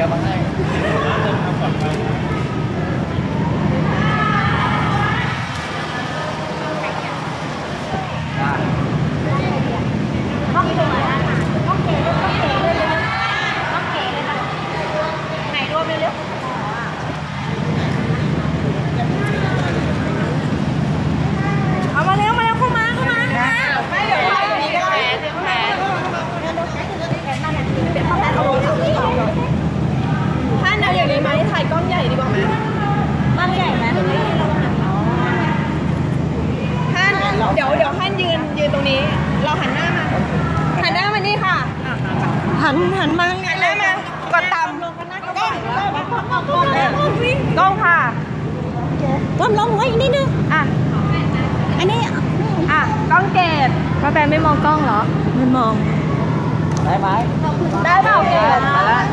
ร์มาให้ห้องเก๋ห้องเก๋ห้องเก๋เลยห้องเก๋เลยค่ะไหนรวมเร็วเอามาเร็วมาเร็วเข้ามาไม่เดี๋ยวถ่ายนี้ก็ได้แผลท่านเอาอย่างนี้ไหมถ่ายกล้องใหญ่ดีกว่าไหมมันใหญ่ไหมท่านเดี๋ยวท่านยืนตรงนี้เราหันหน้ามานี่ค่ะหันมาหันหน้ามากดต่ำกล้องค่ะก้มลงไว้อีกนิดนึงอ่ะอันนี้อ่ะกล้องเกตป้าแปนไม่มองกล้องเหรอไม่มองได้ไหมได้เปล่าเกต